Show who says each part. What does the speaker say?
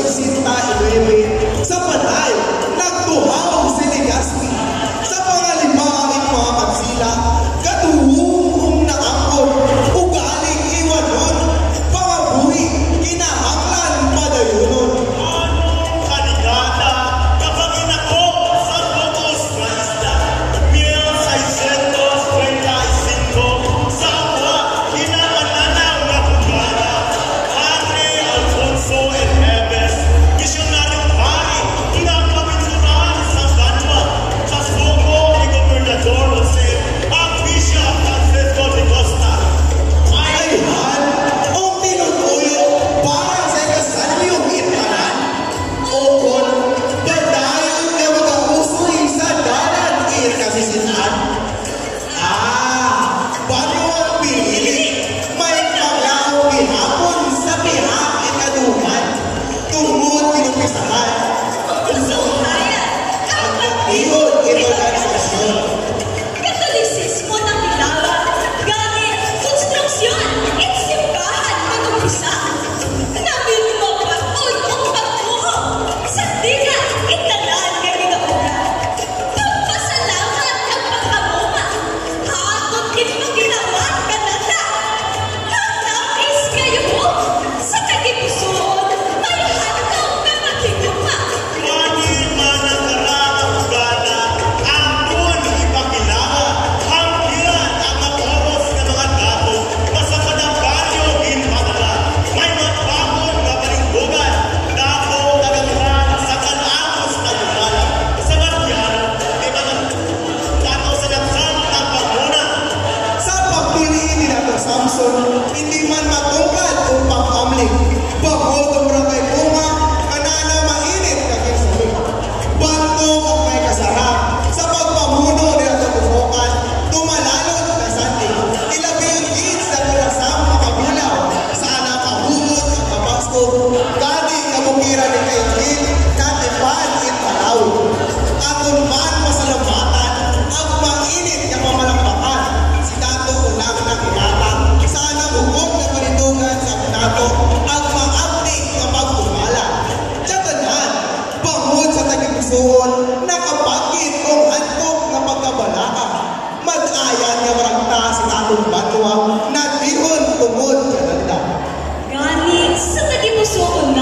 Speaker 1: 1969 sa Panay, nagtuhaw si Legazpi. Sa pangalimang mga kansila, katuhong nakangkot, ugaling iwanon, pangabuhi, kinahanglan padayunon.
Speaker 2: Anong kaligata kapag inako sa Locos na isla? 1635 sa awa, kinamananaw na kugana. Padre Alfonso Enheves, misyonaryong pari, kinakapituran sa Banwa, sa suko ni Gobernador Jose, ang Bishop Francisco de Costa.
Speaker 1: Ayhan, ang tinutuyo para sa ikasalyong itanan. Ukon, badayon na magkapusoy sa dalan ikasisinan. Bago ang pinili, may paglaho gihapon sa pihak ikaduhan. Tungod pinupisahan. Ang nag-iyon ito organisasyon.
Speaker 3: Katolisismo ng Ilawa, gamit konstruksyon, at simbahan mag-umpisa. Namin mapatod ang pagmuho sa dikat itanan nga ginauna. Pagpasalamat ang pagkamuma, haakot ginpaginawan kanata. Nagtapis kayo mo sa kagipusoon, may hatong na makiguma.
Speaker 2: Wangin man ang karangang ugana, ampun ipakilala, hanggiran ang oros ng mga dato, basta kadangganyo ginpadala. May matbakon na palinggugan, dato kagamuhan sa kanamos na gumala. Sa matyan, may mga dato sa datsang ang pagmuna.
Speaker 1: Sa pagpiliin ni Dr. Samson, hindi man matungkad o pag-amling. Bagod ang barangay Puma, kanana mainit kaging sumig. Bantog ang may kasarap. Sa pagpamuno ni Dr. Bufokan, tumalalot na sandi. Ilabi ang kids na tulasang makabulaw. Sana kahulot ang kabasko. Kadi kabukira ni Kaingin, katipan italaw. Aton man masalamatan, ang mainit na pamalampakan. Si Dato unang nakinatang. Sana hukom na panitugan sa Dato ang maapning na pagkumala. Tiyatanan, bangod sa tagipusoon, nakapagit kong hantok na pagkabalaka. Mag-ayan nga maragta si Tatong Banwa na dihon tungod kananda.
Speaker 3: Gani sa tagipusoon